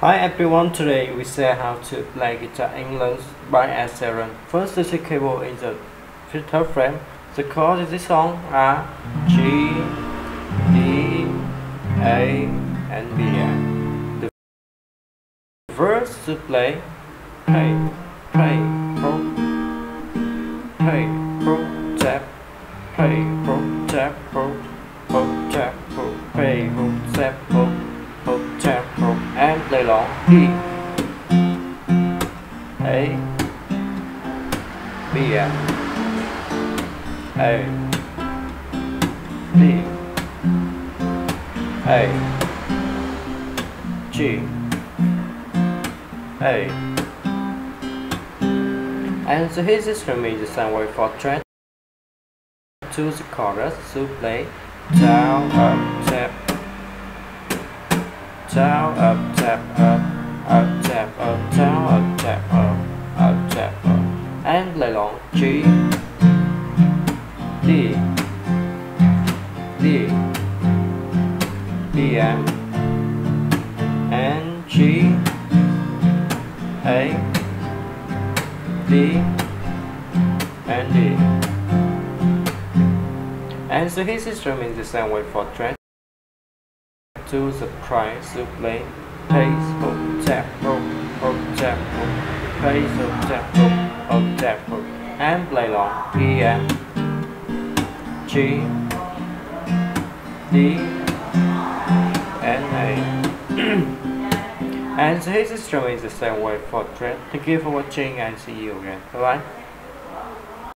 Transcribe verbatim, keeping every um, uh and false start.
Hi everyone, today we share how to play guitar English by Sheeran. First, the keyboard in the third frame. The chords in this song are G, D, A, and B. The verse to play play, play, pro, play, pro, tap, play, pro, tap, pro, pro, tap, pro, play, pro, tap, pro, pro, tap, pro, and play long E, A, B, A, D, A, G, A. And so here's the strum is the same way for track to the chorus to play down, up, tap, down, up, tap, up, up, tap, up, down, up, tap, up, up, tap, up, and play long G, D, D, D, M, and G, A, D, and D. And so his instrument is the same way for track to the price to play pace, hook, tap, hook, hook, tap, hook, pace, hook, tap, hook, hook, tap, hook, and play long E, M, G, D, and A. And so his instrument is the same way for track. Thank you for watching and see you again. Bye bye.